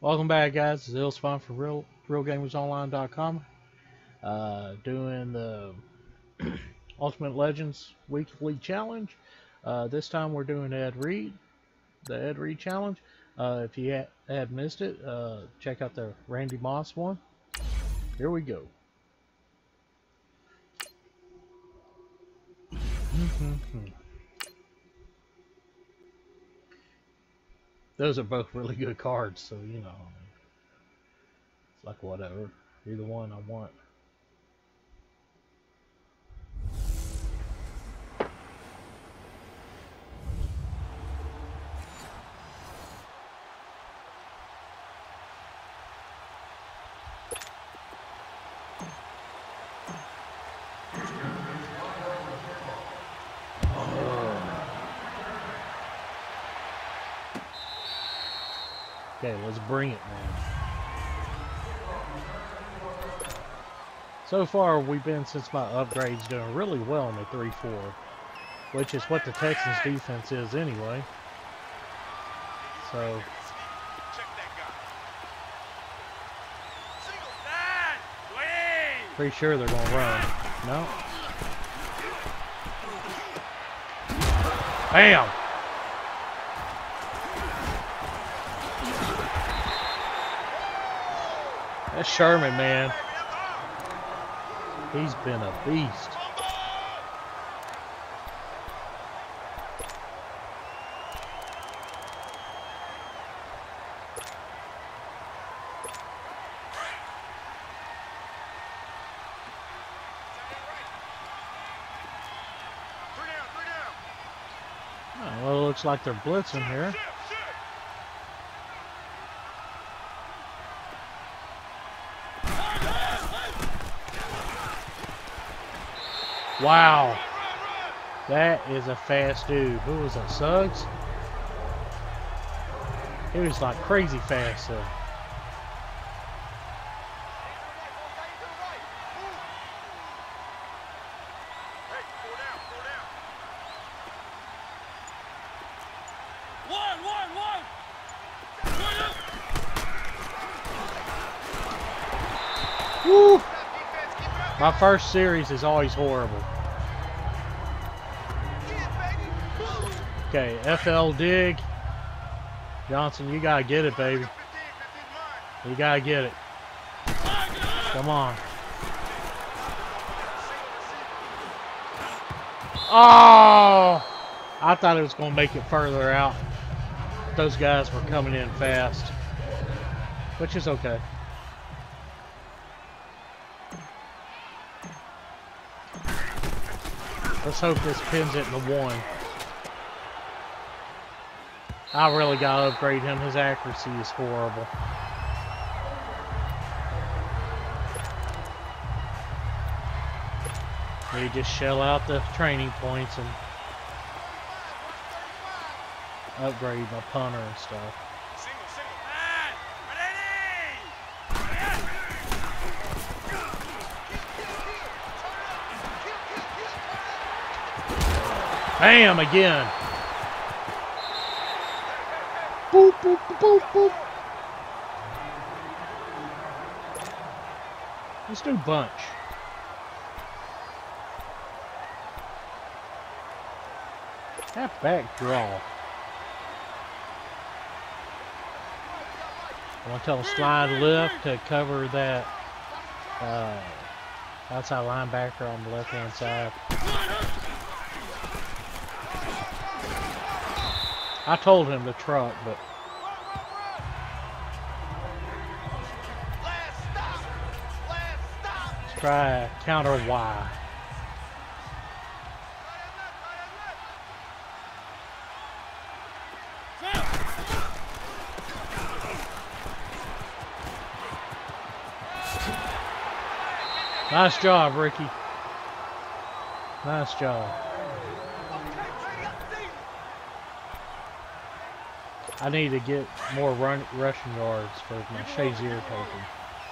Welcome back, guys. This is Ilspawn for RealGamersOnline.com. Doing the Ultimate Legends Weekly Challenge. This time we're doing the Ed Reed Challenge. If you had missed it, check out the Randy Moss one. Here we go. Those are both really good cards, so you know, it's like whatever. Either one I want. Okay, let's bring it, man. So far, we've been, since my upgrades, doing really well in the 3-4, which is what the Texans defense is anyway. So, pretty sure they're going to run. No? Bam! That's Sherman, man. He's been a beast. Oh, well, it looks like they're blitzing here. Wow, that is a fast dude. Who was that, Suggs? He was like crazy fast, so. Woo! My first series is always horrible. Okay, FL dig. Johnson, you gotta get it, baby. You gotta get it. Come on. Oh! I thought it was gonna make it further out. Those guys were coming in fast, which is okay. Let's hope this pins it in the 1. I really gotta upgrade him. His accuracy is horrible. They just shell out the training points and upgrade my punter and stuff. Bam again. Boop, boop, boop, boop. Let's do bunch. Halfback draw. I want to tell him slide left to cover that outside linebacker on the left-hand side. I told him to truck, but let's try a counter Y. Nice job, Ricky. Nice job. I need to get more rushing yards for my Shazier token.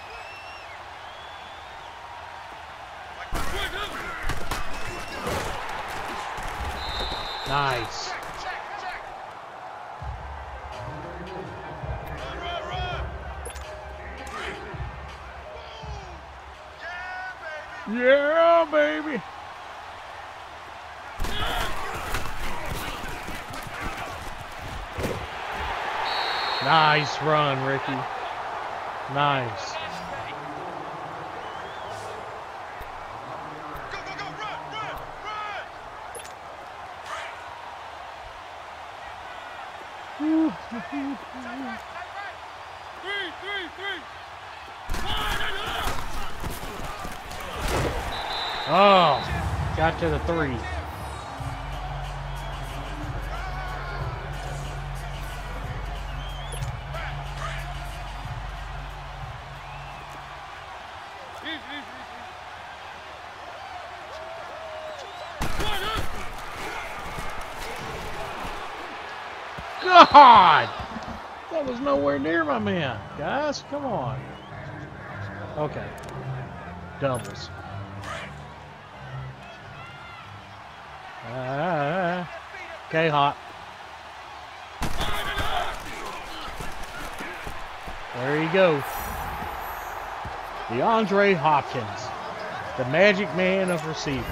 Nice. Yeah, baby. Nice run, Ricky. Nice. Oh, got to the 3. God! That was nowhere near my man. Guys, come on. Okay. Doubles. Okay, hot. There you go. DeAndre Hopkins, the magic man of receiving.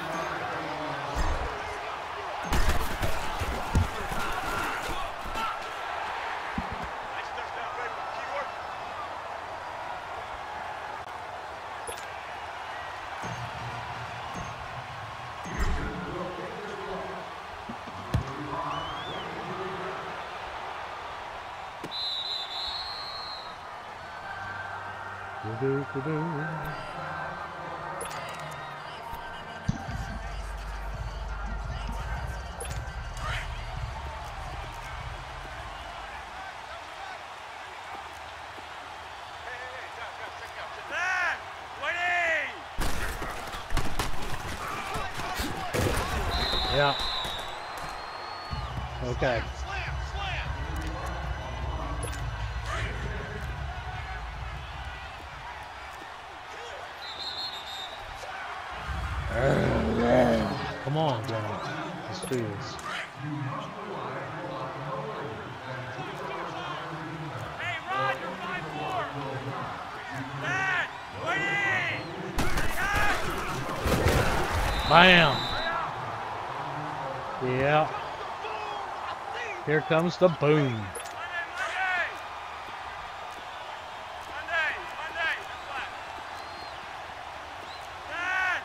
Yeah. Okay. Come on, Johnny. Let's do this. Hey, Rod, you're 5'4". Matt, Bam. Yeah. Here comes the boom. Monday. Matt,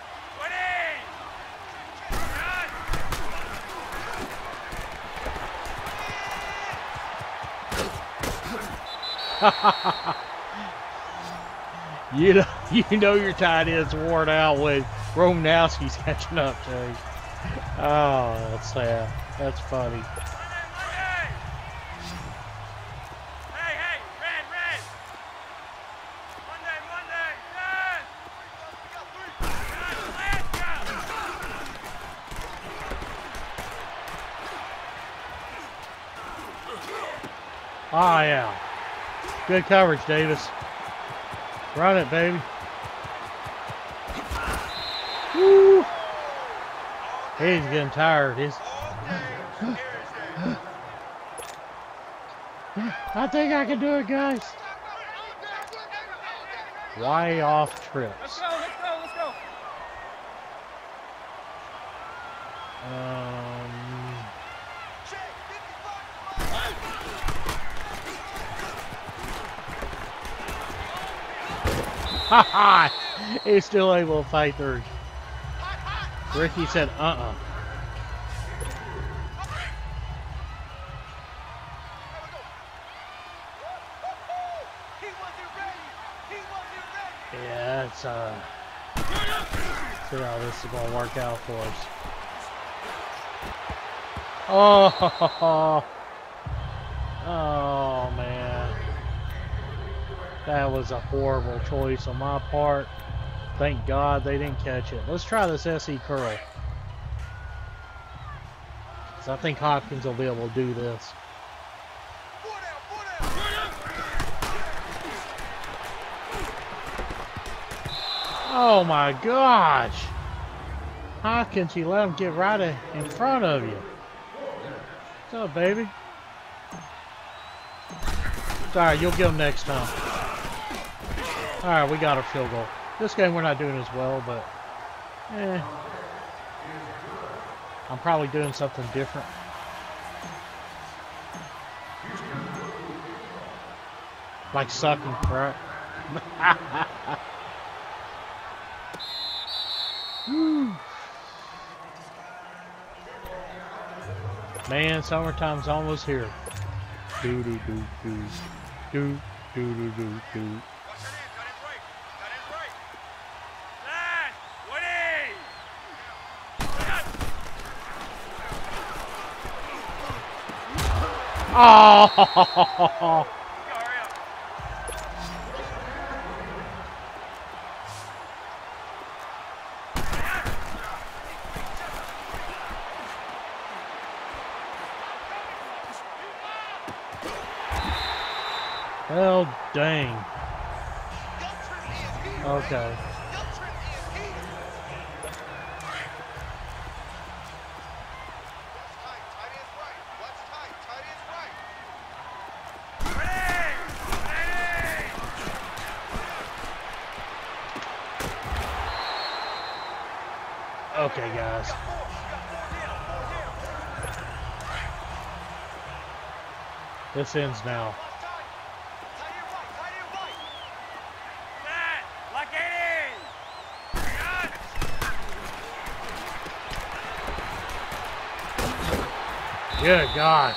You know your tight end's worn out when Romanowski's catching up to him. Oh, that's sad. That's funny. Monday. Hey, red. Monday, red. Oh, yeah. Good coverage, Davis. Run it, baby. Woo. He's getting tired. I think I can do it, guys. Way off trips. Let's go. Haha! He's still able to fight through. Ricky said, uh-uh. Yeah, it's, see how this is going to work out for us. Oh, man. That was a horrible choice on my part. Thank God they didn't catch it. Let's try this SE curl. So I think Hopkins will be able to do this. Oh my gosh! Hopkins, you let him get right in front of you. What's up, baby? It's alright, you'll get him next time. Alright, we got a field goal. This game we're not doing as well, but I'm probably doing something different. Like sucking, right? Man, summertime's almost here. Do do do do do do do do do. Oh! Well, dang. Okay. Okay, guys. This ends now. Good gosh.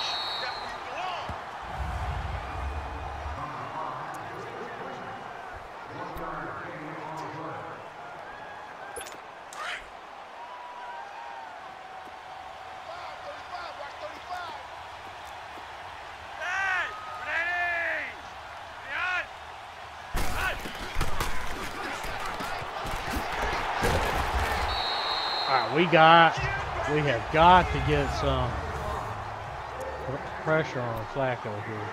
We have got to get some pressure on Flacco here.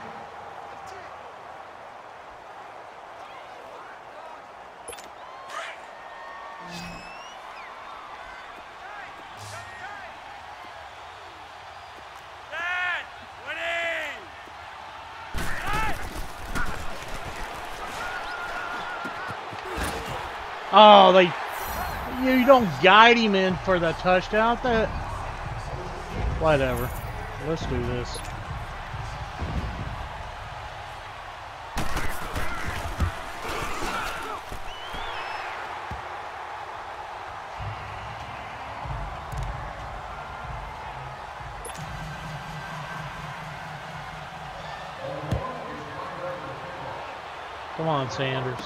Oh, you don't guide him in for the touchdown. That whatever. Let's do this. Come on, Sanders.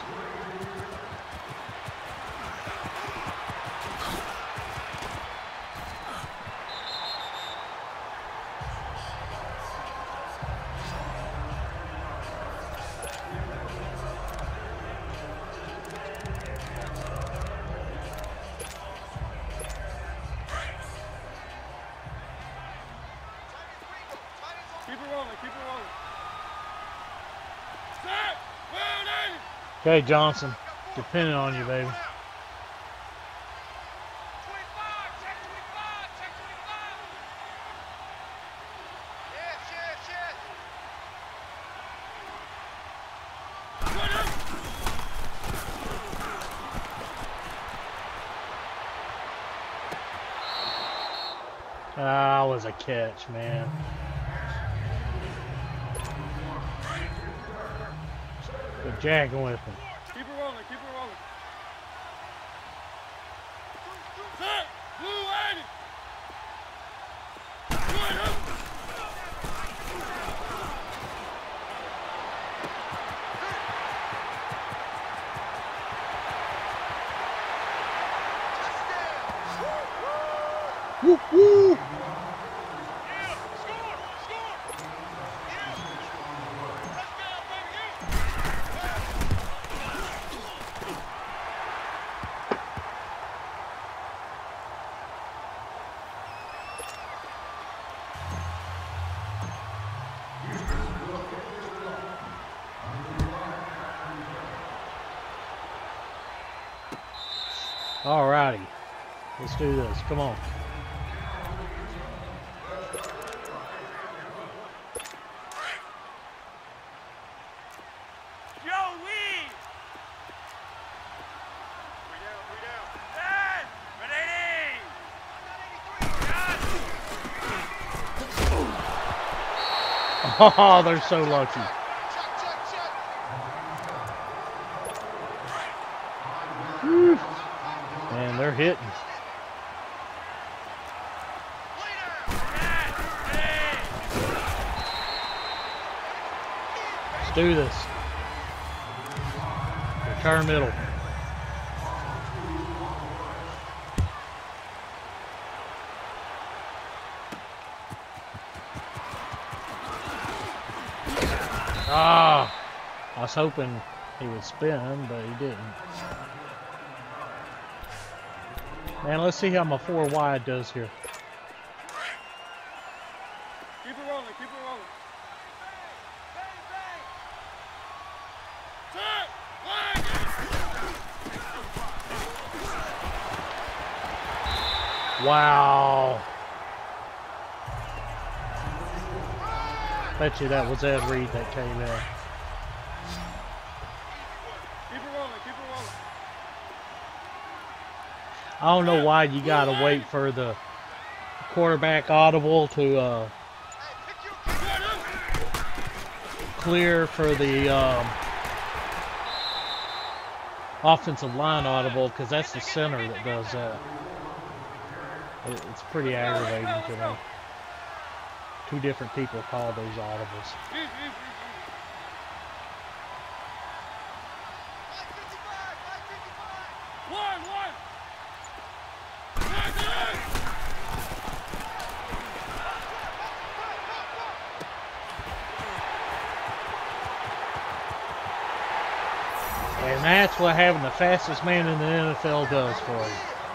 Okay, Johnson, depending on you, baby. That was a catch, man. Good jagging with him. Keep it rolling, keep it rolling. Set, blue at it. Woo woo! Alrighty, let's do this. Come on. Oh, they're so lucky. Whew. Man, they're hitting. Let's do this. Return middle. Ah, I was hoping he would spin, but he didn't. Man, let's see how my 4 wide does here. Keep it rolling, keep it rolling. Wow. Bet you that was Ed Reed that came in. Keep it rolling, keep it rolling. I don't know why you gotta wait for the quarterback audible to clear for the offensive line audible, because that's the center that does that. It's pretty aggravating to me. 2 different people call those audibles. And that's what having the fastest man in the NFL does for you.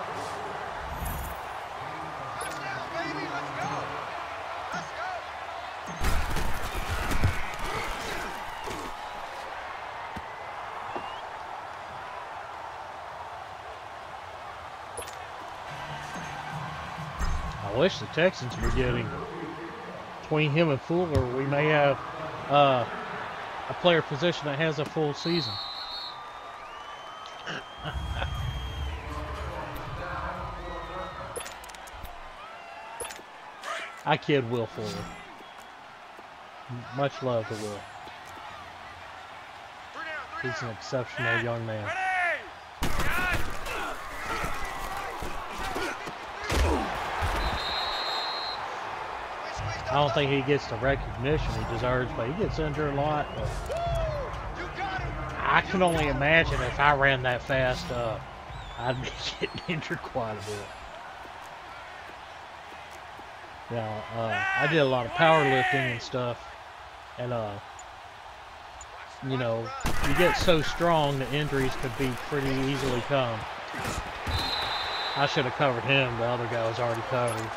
I wish the Texans were getting, between him and Fuller, we may have a player position that has a full season. I kid Will Fuller. Much love to Will. He's an exceptional young man. I don't think he gets the recognition he deserves, but he gets injured a lot. But I can only imagine if I ran that fast, I'd be getting injured quite a bit. Yeah, I did a lot of powerlifting and stuff, and you know, you get so strong that injuries could be pretty easily come. I should have covered him. The other guy was already covered.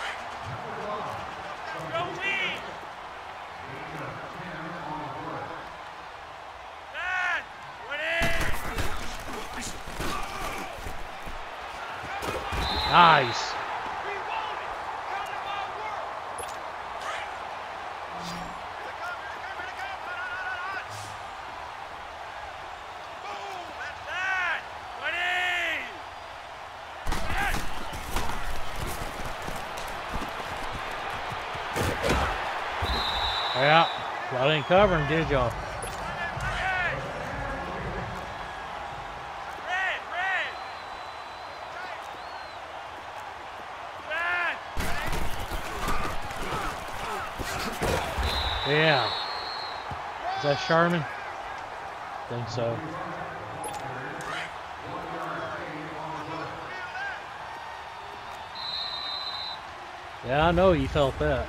Nice. Yeah, y'all didn't cover him, did y'all? Yeah. Is that Sherman? I think so. Yeah, I know you felt that.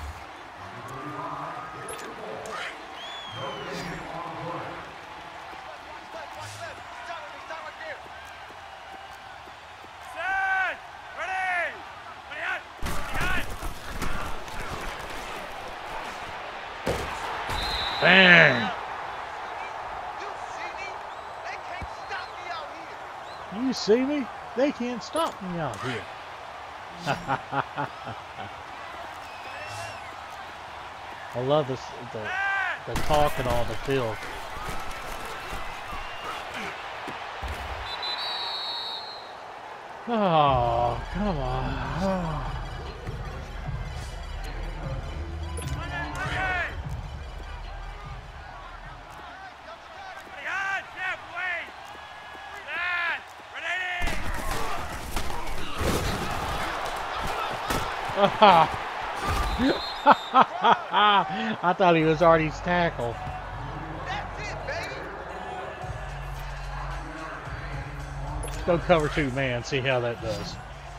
Bang! You see me? They can't stop me out here. I love this, the talking on the field. Oh, come on. Oh. I thought he was already tackled. Let's go cover 2 man, see how that does.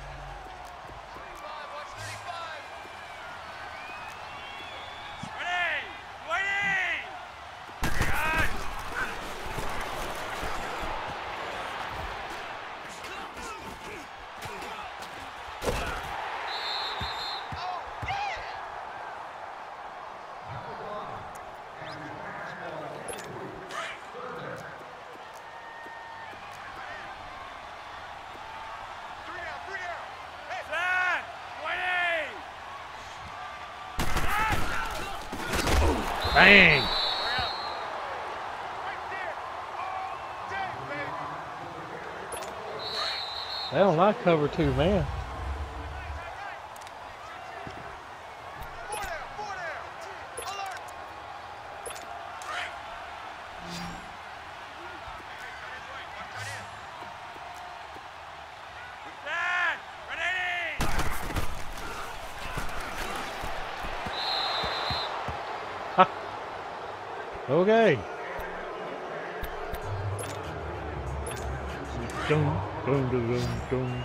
Bang! They don't like cover 2 man. Okay. Dun, dun, dun, dun, dun.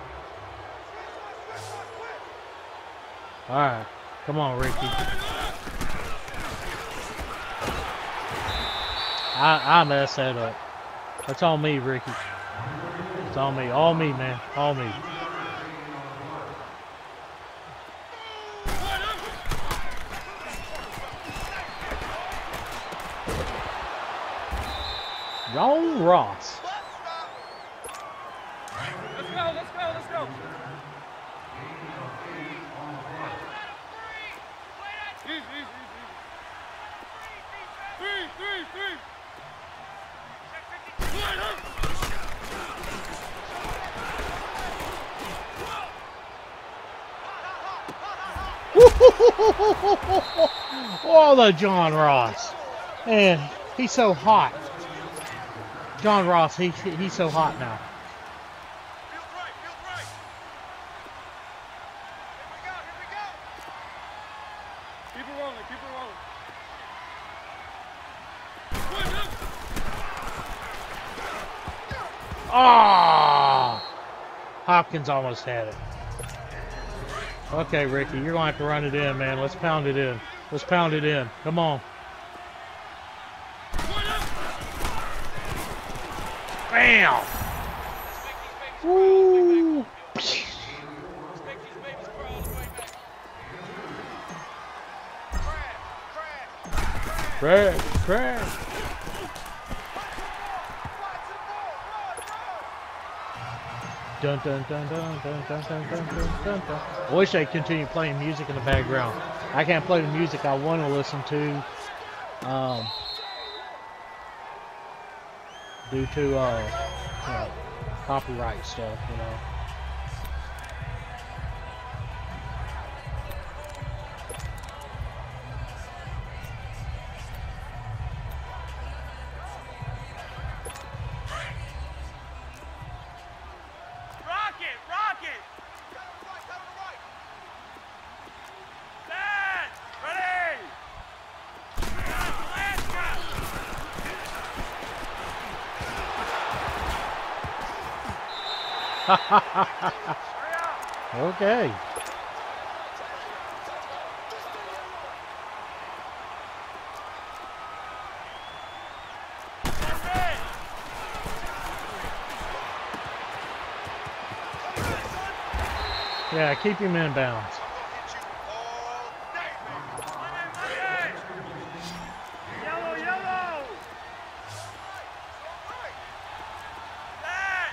All right, come on, Ricky. I messed that up. That's on me, Ricky. It's on me. All me, man. All me. John Ross. Let's go, let's go, let's go. Easy, easy, easy. Three. Oh, the John Ross. Man, he's so hot. John Ross, he's so hot now. Feels right, feels right. Here we go. Keep it rolling, keep it rolling. Ah! Hopkins almost had it. Okay, Ricky, you're going to have to run it in, man. Let's pound it in. Let's pound it in. Come on. Bam! Woo! Crash. Dun dun dun dun dun dun dun dun dun dun. I wish they continue playing music in the background. I can't play the music I want to listen to, due to you know, copyright stuff, you know. Rocket! Dad, ready! Okay. Yeah, keep him in bounds. Yellow! Dad,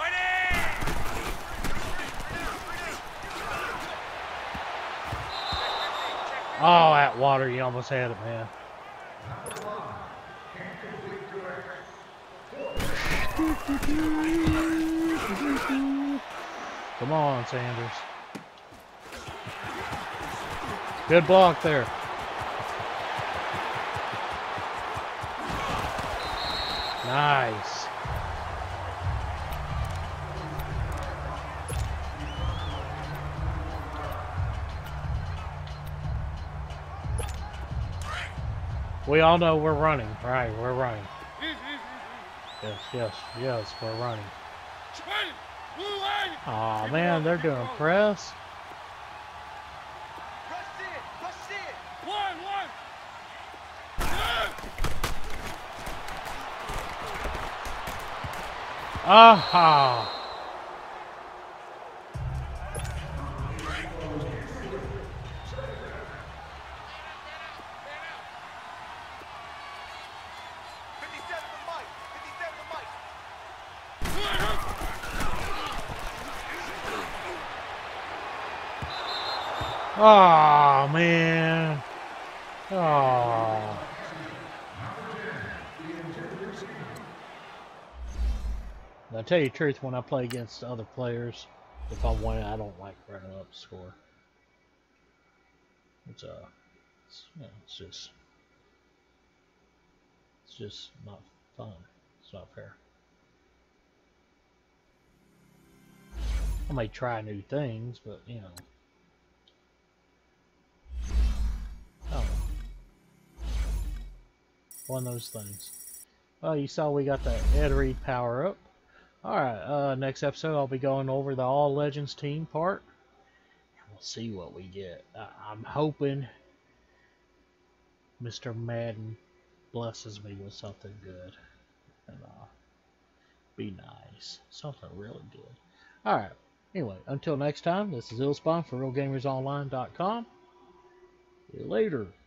Oh, that water, you almost had it, man. Come on, Sanders. Good block there. Nice. We all know we're running. Right, we're running. Easy, easy, easy. Yes, we're running. Ready. Blue line. Aw, Keep man, rolling, they're keep doing rolling. press. Rush it. One. Yeah. Aha! Oh man. Oh. Now, tell you the truth, when I play against other players, if I'm winning, I don't like running up the score. It's it's just not fun. It's not fair. I may try new things, but you know, I don't know. One of those things. Well, you saw we got the Ed Reed power up. Alright, next episode I'll be going over the All Legends team part. And we'll see what we get. I'm hoping Mr. Madden blesses me with something good. And be nice. Something really good. Alright. Anyway, until next time, this is Illspawn for RealGamersOnline.com. See you later.